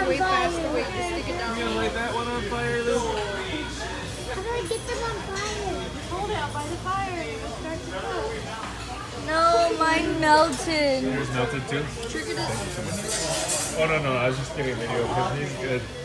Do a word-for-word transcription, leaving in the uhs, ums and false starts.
on way fire. faster way to stick it down. You gonna light that one on fire, Luke? How do I get them on fire? Hold it out by the fire and it will start to cook. No, mine melted. Yours melted too? Trigger this. Oh no no, I was just getting a video because he's good.